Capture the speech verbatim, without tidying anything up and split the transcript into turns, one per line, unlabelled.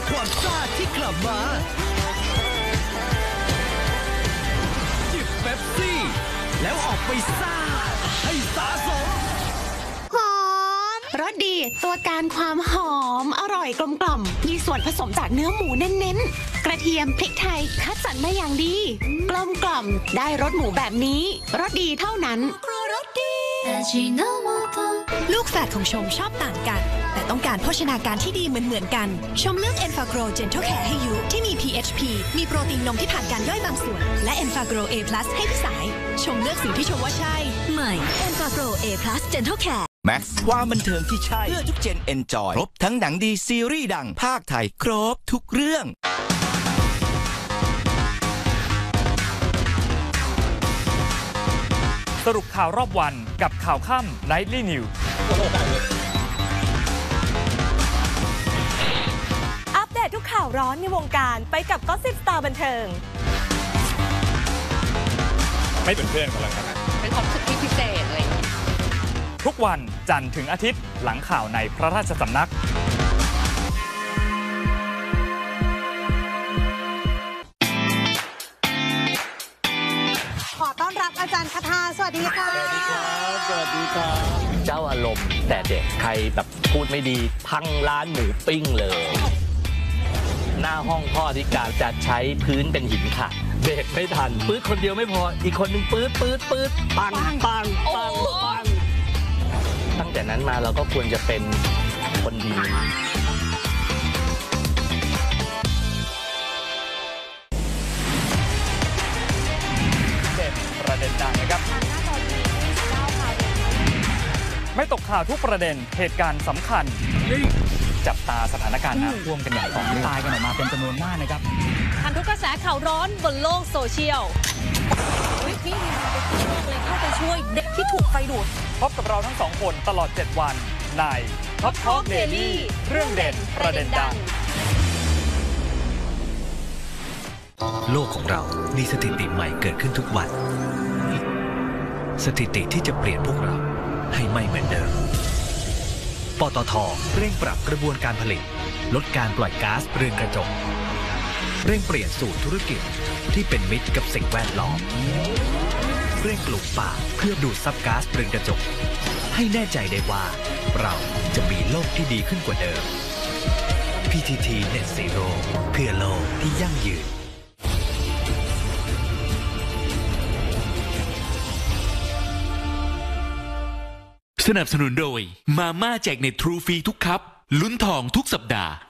ความซ่าที่กลับมาจิบเป๊ปซี่แล้วออกไปซ่าให้สะสม
หอมรสดีตัวการความหอมอร่อยกลมกล่อมมีส่วนผสมจากเนื้อหมูเน้นๆกระเทียมพริกไทยคัดสรรมาอย่างดีกลมกล่อมได้รสหมูแบบนี้รสดีเท่านั้นรสดี
ลูกแฝดของชมชอบต่างกันแต่ต้องการโภชนาการที่ดีเหมือนๆกันชมเลือก Enfagro Gentle Care ให้ยูที่มี พี เอช พี มีโปรตีนนมที่ผ่านการย่อยบางส่วนและ Enfagro A+ ให้พี่สายชมเลือกสิ่งที่ชมว่าใช่ใหม่ Enfagro A+ Gentle Care
แม็กซ์ความบันเทิงที่ใช่เพื่อทุกเจนเอนจอยครบทั้งหนังดีซีรีส์ดังภาคไทยครบทุกเรื่อง
สรุปข่าวรอบวันกับข่าวค่ำ Nightly News
อัปเดตทุกข่าวร้อนในวงการไปกับก็สิบสตาร์บันเทิง
ไม่เป็นเพื่อนกันแล้วกัน
เป็นความรู้สึกที่พิเศษอะไร
ทุกวันจันทร์ถึงอาทิตย์หลังข่าวในพระราชสำนัก
ขอต้อนรับอาจารย์คทาสวัสดีค่ะ
สวัสดีครับสวัสดีครับ
เจ้าอารมณ์แต่เด็กใครแบบพูดไม่ดีพังร้านหมูปิ้งเลยหน้าห้องพ่อที่การจะใช้พื้นเป็นหินค่ะเบรกไม่ทันปื๊ดคนเดียวไม่พออีกคนนึงปื๊ดปื๊ดปื๊ดปังปังปังปังตั้งแต่นั้นมาเราก็ควรจะเป็นคนดี
เด็ดประเด็นดังนะครับไม่ตกข่าวทุกประเด็นเหตุการณ์สำคัญจับตาสถานการณ์น้ำท่วมกันอย่างต่อเนื่องตายกันออกมาเป็นจำนวนมากนะครับ
ทันทุกกระแสข่าวร้อนบนโลกโซเชียลพี่มีมาไปช่วยเลยเข้าไปช่วยเด็กที่ถูกไฟดูด
พบกับเราทั้งสองคนตลอดเจ็ดวันใน Top Talk Daily เรื่องเด่นประเด็นดัง
โลกของเรามีสถิติใหม่เกิดขึ้นทุกวันสถิติที่จะเปลี่ยนพวกเราให้ไม่เหมือนเดิมปตท.เร่งปรับกระบวนการผลิตลดการปล่อยก๊าซเรือนกระจกเร่งเปลี่ยนสู่ธุรกิจที่เป็นมิตรกับสิ่งแวดล้อมเร่งปลูกป่าเพื่อดูดซับก๊าซเรือนกระจกให้แน่ใจได้ว่าเราจะมีโลกที่ดีขึ้นกว่าเดิม พี ที ที Net Zero เพื่อโลกที่ยั่งยืน
สนับสนุนโดยมาม่าแจกเน็ตทรูฟรีทุกคัพลุ้นทองทุกสัปดาห์